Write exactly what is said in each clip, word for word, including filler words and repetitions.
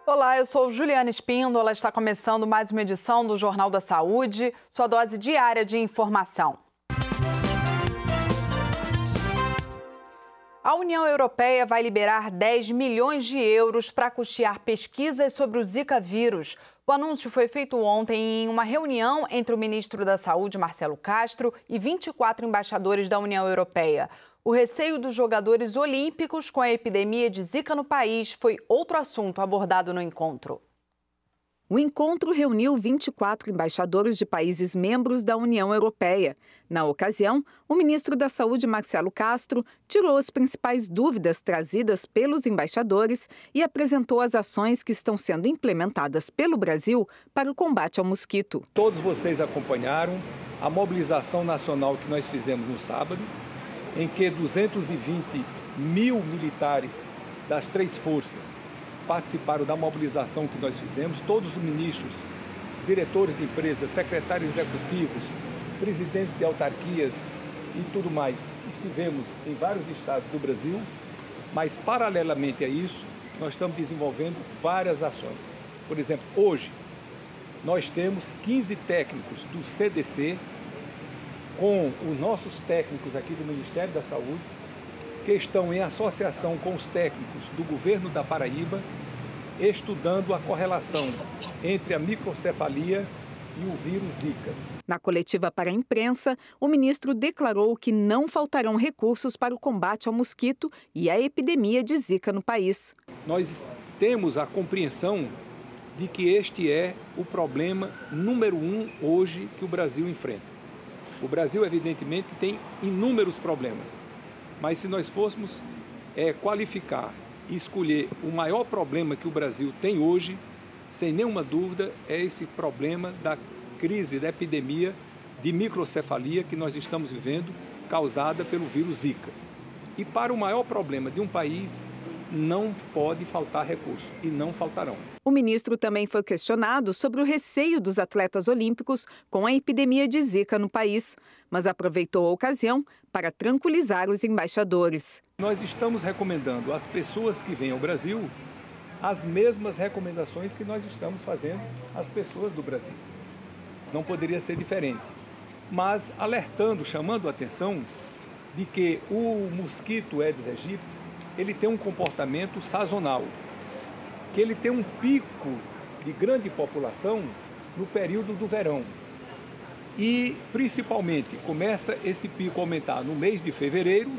Olá, eu sou Juliana Espíndola, está começando mais uma edição do Jornal da Saúde, sua dose diária de informação. A União Europeia vai liberar dez milhões de euros para custear pesquisas sobre o Zika vírus. O anúncio foi feito ontem em uma reunião entre o ministro da Saúde, Marcelo Castro, e vinte e quatro embaixadores da União Europeia. O receio dos jogadores olímpicos com a epidemia de Zika no país foi outro assunto abordado no encontro. O encontro reuniu vinte e quatro embaixadores de países membros da União Europeia. Na ocasião, o ministro da Saúde, Marcelo Castro, tirou as principais dúvidas trazidas pelos embaixadores e apresentou as ações que estão sendo implementadas pelo Brasil para o combate ao mosquito. Todos vocês acompanharam a mobilização nacional que nós fizemos no sábado, em que duzentos e vinte mil militares das três forças participaram da mobilização que nós fizemos. Todos os ministros, diretores de empresas, secretários executivos, presidentes de autarquias e tudo mais, estivemos em vários estados do Brasil, mas paralelamente a isso, nós estamos desenvolvendo várias ações. Por exemplo, hoje, nós temos quinze técnicos do C D C, com os nossos técnicos aqui do Ministério da Saúde, que estão em associação com os técnicos do governo da Paraíba, estudando a correlação entre a microcefalia e o vírus Zika. Na coletiva para a imprensa, o ministro declarou que não faltarão recursos para o combate ao mosquito e à epidemia de Zika no país. Nós temos a compreensão de que este é o problema número um hoje que o Brasil enfrenta. O Brasil, evidentemente, tem inúmeros problemas, mas se nós fôssemos é, qualificar e escolher o maior problema que o Brasil tem hoje, sem nenhuma dúvida, é esse problema da crise, da epidemia de microcefalia que nós estamos vivendo, causada pelo vírus Zika. E para o maior problema de um país, não pode faltar recursos, e não faltarão. O ministro também foi questionado sobre o receio dos atletas olímpicos com a epidemia de Zika no país, mas aproveitou a ocasião para tranquilizar os embaixadores. Nós estamos recomendando às pessoas que vêm ao Brasil as mesmas recomendações que nós estamos fazendo às pessoas do Brasil. Não poderia ser diferente, mas alertando, chamando a atenção de que o mosquito Aedes aegypti, ele tem um comportamento sazonal, que ele tem um pico de grande população no período do verão. E, principalmente, começa esse pico a aumentar no mês de fevereiro,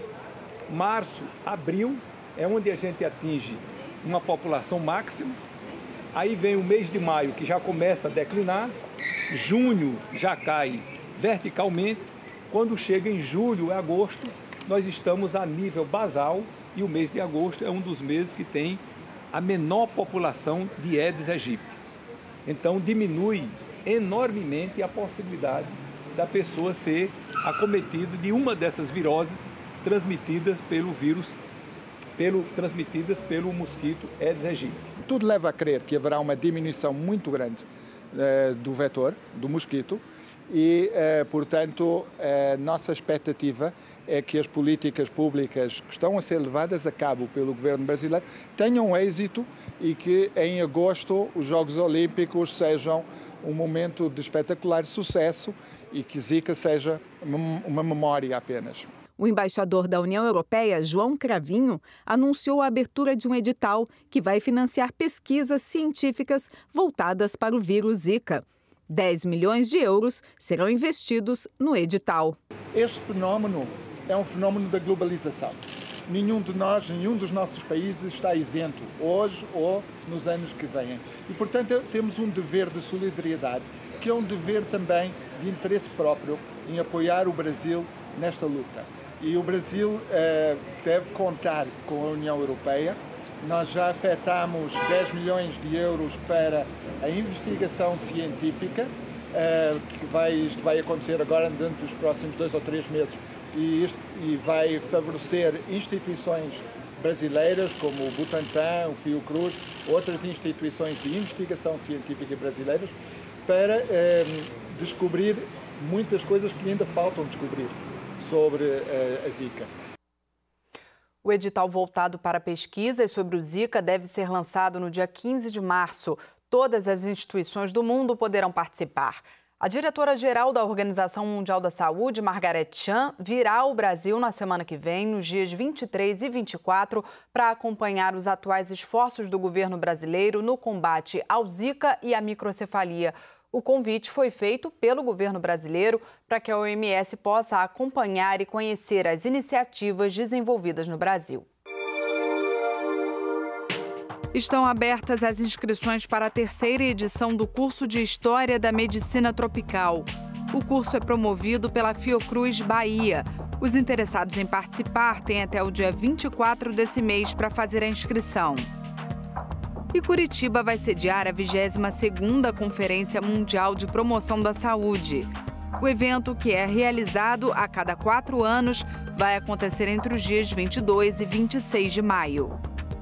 março, abril, é onde a gente atinge uma população máxima. Aí vem o mês de maio, que já começa a declinar, junho já cai verticalmente, quando chega em julho e agosto, nós estamos a nível basal, e o mês de agosto é um dos meses que tem a menor população de Aedes aegypti. Então, diminui enormemente a possibilidade da pessoa ser acometida de uma dessas viroses transmitidas pelo vírus, pelo, transmitidas pelo mosquito Aedes aegypti. Tudo leva a crer que haverá uma diminuição muito grande uh, do vetor, do mosquito, e, uh, portanto, a nossa expectativa é que as políticas públicas que estão a ser levadas a cabo pelo governo brasileiro tenham êxito e que em agosto os Jogos Olímpicos sejam um momento de espetacular sucesso e que Zika seja uma memória apenas. O embaixador da União Europeia, João Cravinho, anunciou a abertura de um edital que vai financiar pesquisas científicas voltadas para o vírus Zika. dez milhões de euros serão investidos no edital. Este fenómeno é um fenómeno da globalização. Nenhum de nós, nenhum dos nossos países está isento, hoje ou nos anos que vêm. E, portanto, temos um dever de solidariedade, que é um dever também de interesse próprio em apoiar o Brasil nesta luta. E o Brasil eh, deve contar com a União Europeia. Nós já afetamos dez milhões de euros para a investigação científica, eh, que vai, isto vai acontecer agora dentro dos próximos dois ou três meses. E, isto, e vai favorecer instituições brasileiras como o Butantan, o Fiocruz, outras instituições de investigação científica brasileiras, para eh, descobrir muitas coisas que ainda faltam descobrir sobre eh, a Zika. O edital voltado para pesquisas sobre o Zika deve ser lançado no dia quinze de março. Todas as instituições do mundo poderão participar. A diretora-geral da Organização Mundial da Saúde, Margaret Chan, virá ao Brasil na semana que vem, nos dias vinte e três e vinte e quatro, para acompanhar os atuais esforços do governo brasileiro no combate ao Zika e à microcefalia. O convite foi feito pelo governo brasileiro para que a O M S possa acompanhar e conhecer as iniciativas desenvolvidas no Brasil. Estão abertas as inscrições para a terceira edição do curso de História da Medicina Tropical. O curso é promovido pela Fiocruz Bahia. Os interessados em participar têm até o dia vinte e quatro desse mês para fazer a inscrição. E Curitiba vai sediar a vigésima segunda Conferência Mundial de Promoção da Saúde. O evento, que é realizado a cada quatro anos, vai acontecer entre os dias vinte e dois e vinte e seis de maio.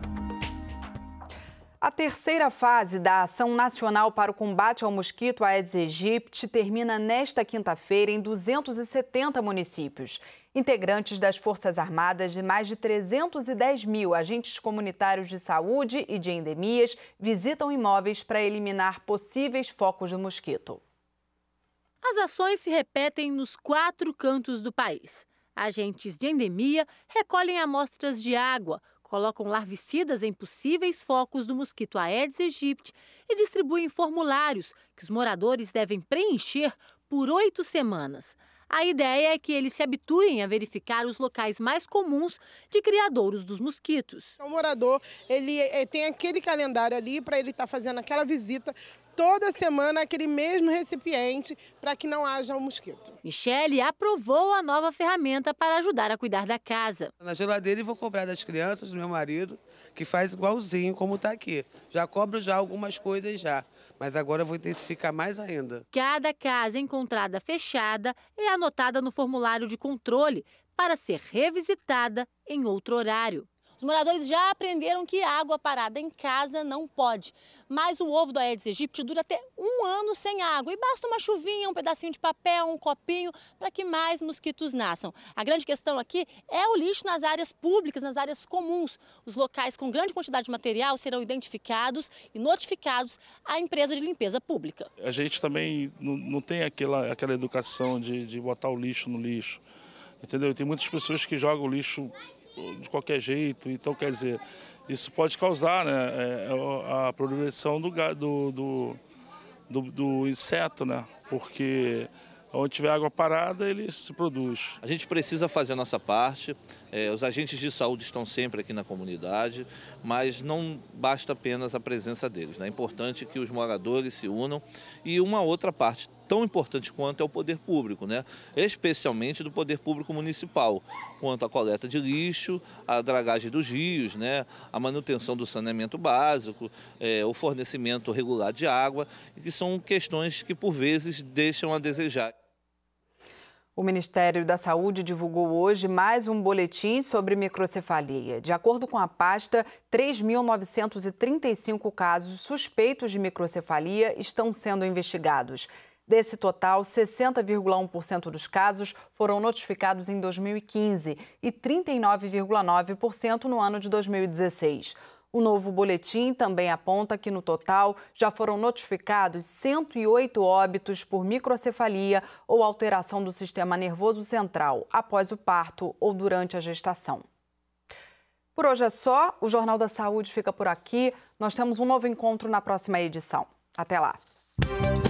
A terceira fase da Ação Nacional para o Combate ao Mosquito Aedes aegypti termina nesta quinta-feira em duzentos e setenta municípios. Integrantes das Forças Armadas de mais de trezentos e dez mil agentes comunitários de saúde e de endemias visitam imóveis para eliminar possíveis focos do mosquito. As ações se repetem nos quatro cantos do país. Agentes de endemia recolhem amostras de água, colocam larvicidas em possíveis focos do mosquito Aedes aegypti e distribuem formulários que os moradores devem preencher por oito semanas. A ideia é que eles se habituem a verificar os locais mais comuns de criadouros dos mosquitos. O morador ele, ele tem aquele calendário ali para ele estar tá fazendo aquela visita toda semana aquele mesmo recipiente para que não haja um mosquito. Michele aprovou a nova ferramenta para ajudar a cuidar da casa. Na geladeira eu vou cobrar das crianças, do meu marido, que faz igualzinho como está aqui. Já cobro já algumas coisas já, mas agora eu vou intensificar mais ainda. Cada casa encontrada fechada é anotada no formulário de controle para ser revisitada em outro horário. Os moradores já aprenderam que água parada em casa não pode. Mas o ovo do Aedes aegypti dura até um ano sem água. E basta uma chuvinha, um pedacinho de papel, um copinho, para que mais mosquitos nasçam. A grande questão aqui é o lixo nas áreas públicas, nas áreas comuns. Os locais com grande quantidade de material serão identificados e notificados à empresa de limpeza pública. A gente também não, não tem aquela, aquela educação de, de botar o lixo no lixo. Entendeu? Tem muitas pessoas que jogam o lixo de qualquer jeito, então quer dizer, isso pode causar, né, a proliferação do, do, do, do inseto, né, porque onde tiver água parada, ele se produz. A gente precisa fazer a nossa parte, é, os agentes de saúde estão sempre aqui na comunidade, mas não basta apenas a presença deles, né? É importante que os moradores se unam e uma outra parte tão importante quanto é o poder público, né? Especialmente do poder público municipal, quanto à coleta de lixo, a dragagem dos rios, né? A manutenção do saneamento básico, é, o fornecimento regular de água, que são questões que por vezes deixam a desejar. O Ministério da Saúde divulgou hoje mais um boletim sobre microcefalia. De acordo com a pasta, três mil novecentos e trinta e cinco casos suspeitos de microcefalia estão sendo investigados. Desse total, sessenta vírgula um por cento dos casos foram notificados em dois mil e quinze e trinta e nove vírgula nove por cento no ano de dois mil e dezesseis. O novo boletim também aponta que, no total, já foram notificados cento e oito óbitos por microcefalia ou alteração do sistema nervoso central após o parto ou durante a gestação. Por hoje é só. O Jornal da Saúde fica por aqui. Nós temos um novo encontro na próxima edição. Até lá!